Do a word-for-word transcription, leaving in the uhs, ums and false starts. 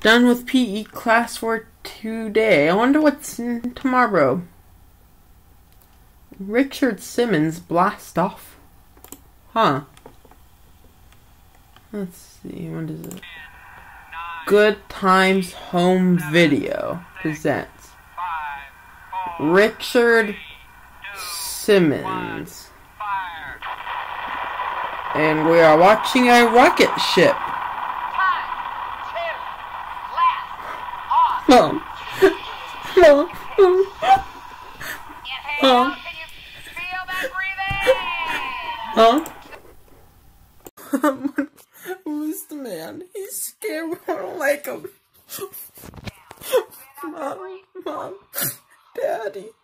Done with P E class for today. I wonder what's in tomorrow. Richard Simmons blast off. Huh. Let's see, what is it? Good Times Home Video presents Richard Simmons. And we are watching a rocket ship. Mom. Mom. Mom. Huh? Who's the man? He's scared. We don't like him. Mom. Mom. Daddy.